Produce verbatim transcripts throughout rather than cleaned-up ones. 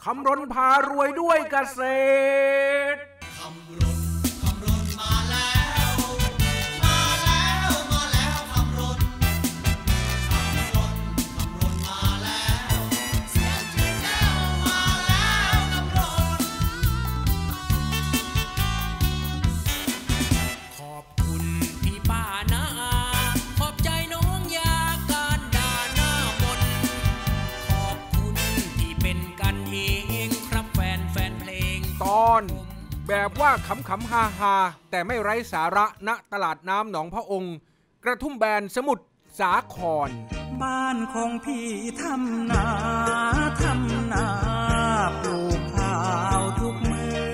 คำรณพารวยด้วยเกษตรคำรณคำรณมาแล้วมาแล้วมาแล้วคำรณคำรณคำรณมาแล้วเสียงชื่อแก้วมาแล้วคำรณขอบคุณพี่ป้านะขอบใจน้องยาการด่าหน้ามนขอบคุณที่เป็นกันเองครับแฟนแฟนเพลงตอนแบบว่าขำขำฮาฮาแต่ไม่ไร้สาระณตลาดน้ำหนองพระองค์กระทุ่มแบนสมุทรสาครบ้านของพี่ทำนาทำนาปลูกข้าวทุกมือ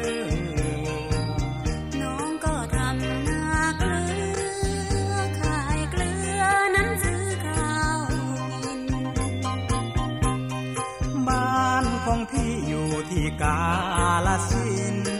น้องก็ทำนาเกลือขายเกลือนั้นซื้อข้าวกินบ้านของพี่อยู่ที่กาฬสินธุ์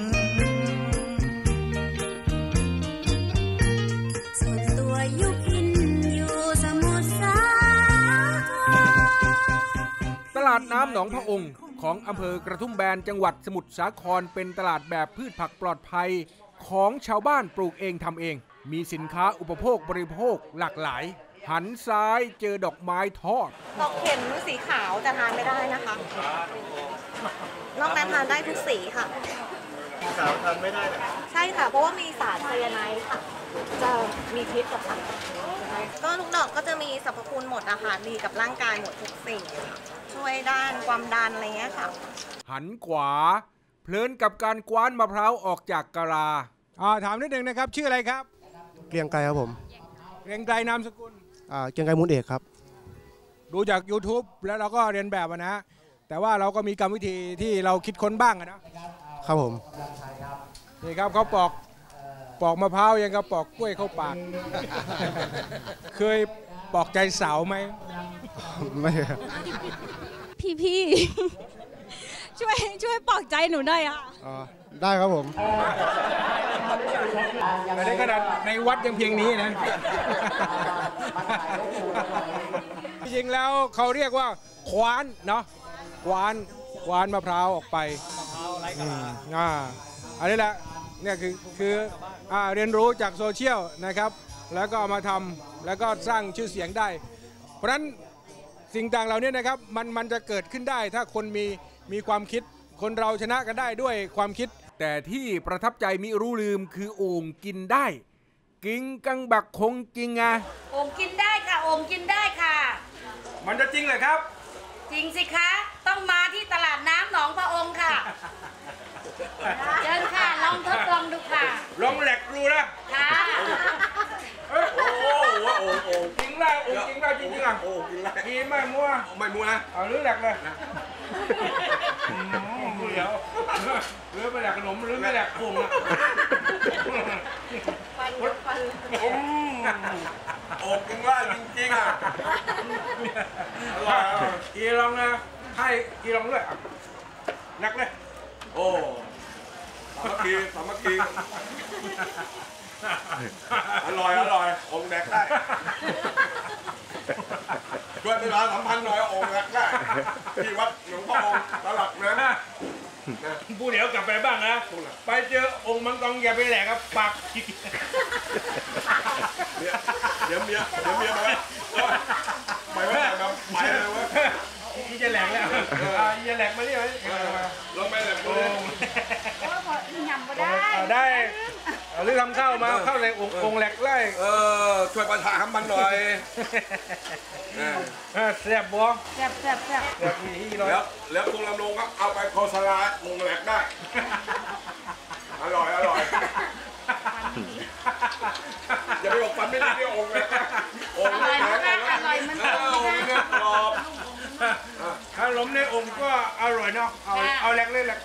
ส่วนตัวอยู่กินอยู่สมุทรสาครตลาดน้ำหนองพระองค์ของอำเภอกระทุ่มแบนจังหวัดสมุทรสาครเป็นตลาดแบบพืชผักปลอดภัยของชาวบ้านปลูกเองทำเองมีสินค้าอุปโภคบริโภคหลากหลายหันซ้ายเจอดอกไม้ทอดดอกเข็มสีขาวจะทานไม่ได้นะคะนอกนั้นทานได้ทุกสีค่ะขาวทานไม่ได้ใช่ค่ะเพราะว่ามีสารไซยาไนด์ค่ะจะมีพิษกับค่ะก็ทุกดอกก็จะมีสรรพคุณหมดนะคะดีกับร่างกายหมดทุกสิ่งช่วยด้านความดันอะไรเงี้ยค่ะหันขวาเพลินกับการกว้านมะพร้าวออกจากกะลาอ่าถามนิดนึงนะครับชื่ออะไรครับเกรียงไกรครับผมเกรียงไกรนามสกุลอ่าเกรียงไกรมูลเอกครับดูจาก YouTube แล้วเราก็เรียนแบบนะแต่ว่าเราก็มีกรรมวิธีที่เราคิดค้นบ้างนะครับผมนี่ครับเขาปอกปอกมะพร้าวยังกับปอกกล้วยเข้าปาก เคยปอกใจสาวไหมไม่พี่พี่ช่วยช่วยปอกใจหนูหน่อยอ่ะอ๋อได้ครับผมแต่ในขนาดในวัดยังเพียงนี้นะจริงๆแล้วเขาเรียกว่าคว้านเนาะคว้านคว้านมะพร้าวออกไปอ่าอันนี้แหละเนี่ยคือคืออ่าเรียนรู้จากโซเชียลนะครับแล้วก็เอามาทำแล้วก็สร้างชื่อเสียงได้เพราะฉะนั้นสิ่งต่างเหล่านี้นะครับมันมันจะเกิดขึ้นได้ถ้าคนมีมีความคิดคนเราชนะกันได้ด้วยความคิดแต่ที่ประทับใจมิรู้ลืมคือโอ่งกินได้กินกังบักคงจริงไงโอ่งกินได้ค่ะโอ่งกินได้ค่ะมันจะจริงเหรอครับจริงสิคะต้องมาที่ตลาดน้ำหนองพระองค์ค่ะเชิญค่ะลองทดลองดูค่ะลองแหลกดูนะค่ะโอ้โหโอ้โหจริงแล้วโอ้จริงแล้วจริงจริงอ่ะโอ้จริงแล้วกินไม่มัวไม่มัวนะเอาหรือแหลกเลยเดี๋ยวหรือไม่แหลกขนมหรือไม่แหลกกุ้งอ่ะฟันฟันโอ้จริงว่าจริงจริงอ่ะอีลองนะให้อีลองด้วยแหลกเลยโอ้สามัคคีสามัคคีอร่อยอร่อยองแดกได้ช่วยประชาสัมพันธ์หน่อยองแดกได้ที่วัดหลวงพ่อองค์ตลับนะผู้เดี๋ยวกลับไปบ้างนะไปเจอองค์มังกรอย่าไปแหลกครับปากเดี๋ยวเมียเดี๋ยวเมียมาไปไว้แบบไปเลยวะอีจะแหลกแล้วอีจะแหลกมาเรื่อยลงไปแหลกดูยำมาได้ได้หรือทำข้าวมาข้าวในองค์แหลกไล่เออช่วยประชาสัมพันธ์หน่อยแซ่บบ่แซ่บแซ่บแซ่บแล้วแล้วคุณลำลงก็เอาไปโฆษณาองค์แหลกได้อร่อยอร่อยอย่าไปบอกฟันไม่ได้ที่องค์แหลกองค์แหลกอร่อยมันกรอบถ้าล้มในองค์ก็อร่อยเนาะเอาเอาแหลกเลยแหลก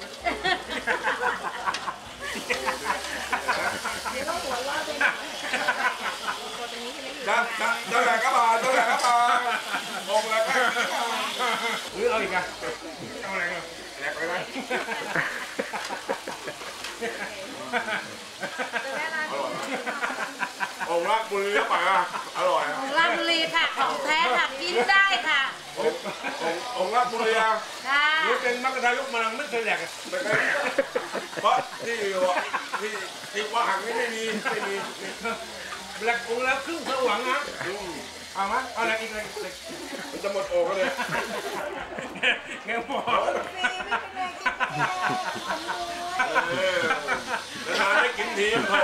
จะจะจะแหลกก็มาจะแหลกก็มาองค์แหลกหรือเอาอีกอ่ะเอาแหลกแหลกไปไหมองค์ราชบุรีป่ะอร่อยองค์ราชบุรีค่ะของแท้ค่ะกินได้ค่ะองค์ราชบุรีอ่ะค่ะรู้เป็นมักกะทายกมันไม่เคยแหลกไม่เคยเพราะที่ที่ที่ว่าหังนี่ไม่มีไม่มีแหลกองค์แล้วครึ่งสว่างนะเอาไหมเอาแหลกอีกเลยมันจะหมดโอ่งเลยเงี้ยหมอนานได้กินทีโถ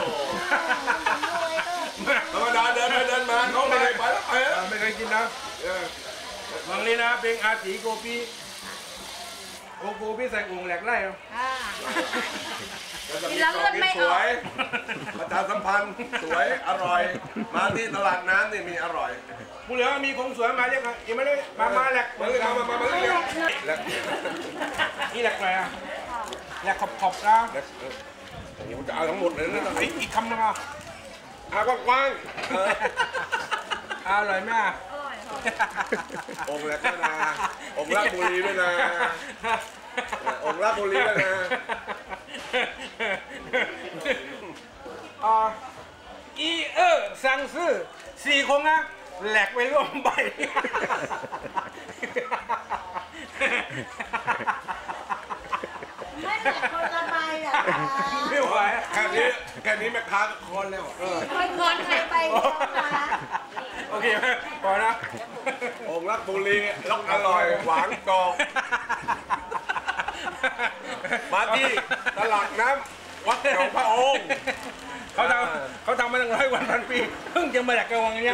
ธรรมดาเดินไปเดินมาเขาไม่ไปแล้วไปไม่เคยกินนะวังนี้นะเป็นอาตีโกปีโอโกปีใส่องค์แหลกไล่กินแล้วเลือดไม่ออกประชาสัมพันธ์สวยอร่อยมาที่ตลาดน้ำนี่มีอร่อยผู้เหลือมีของสวยมาเรียกยังไม่ได้มามาแหลกมาเลยมามามาเรียกแหลกนี่แหลกอะไรอ่ะแหลกขอบขอบนะแหลกนี่มันจะเอาทั้งหมดเลยนะอีกคำนึงอ่ะอากว้างอร่อยไหมอ่ะองค์แหลกด้วยนะองค์ราชบุรีด้วยนะองค์ราชบุรีด้วยนะอ่าอีเออสั่งซื้อสี่คงนะแหลกไปร่วมใบไม่แหลกคนละใบเหรอคะไม่ไหวแค่นี้แค่นี้แม่ค้าก็คอนแล้วคนคนใครไปนะคะโอเคไหมพอนะองค์ราชบุรีล็อกอร่อยหวานกรอบมาที่ตลาดน้ำวัดหนองพระองค์เขาทำเขาทำมาตั้งร้อยวันพันปีเพิ่งจะมาแหลกกระวังอย่างเงี้ย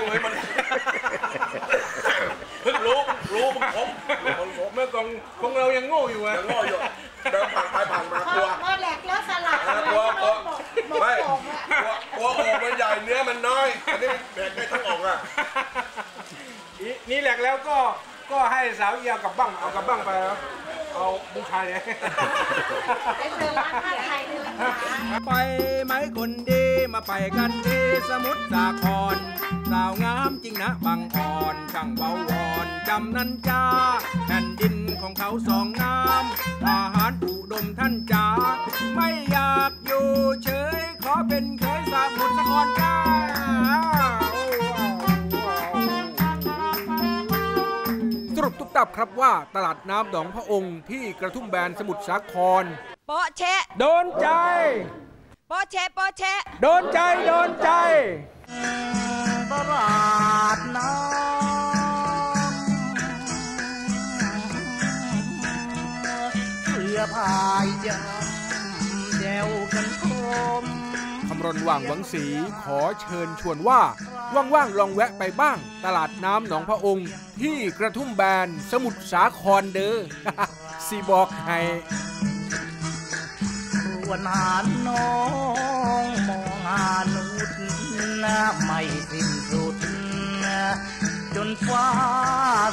เพิ่งรู้รู้ผมผมผมเมื่อก่อนคงเรายังโง่อยู่อะยังโง่อยู่เดินผ่านไปผ่านมากลัวพอแหลกแล้วสลัดกลัวกลัวไม่กลัวกลัวโอ่งมันใหญ่เนื้อมันน้อยอันนี้แบกได้ทั้งอ่องอ่ะนี่แหลกแล้วก็ก็ให้สาวเอียกับบ้างเอากับบ้างไปแล้วเอาบูชาเนี่ยไปเจอร้านผ้าไทยเลยนะคะไปไหมคนดีมาไปกันที่สมุทรสาครสาวงามจริงนะบางอ่อนช่างเบาวอนจำนันจาแผ่นดินของเขาสองน้ำอาหารอุดมท่านจ๋าไม่อยากอยู่เฉยขอเป็นเคยสมุทรสาครจ้าสรุปตุ๊บตับครับว่าตลาดน้ำหนองพระองค์ที่กระทุ่มแบนสมุทรสาครโป๊ะเชะโดนใจโป๊ะเชะโป๊ะเชะโดนใจโดนใจตลาดน้ำเรือพายจำแจวกันคมคำรณว่างหวังสีขอเชิญชวนว่าว่างๆลองแวะไปบ้างตลาดน้ำหนองพระองค์ที่กระทุ่มแบนสมุทรสาครเด้อ สิบอกให้วันหาน้องมองหานุษย์ไม่สิ้นสุดจนฟ้า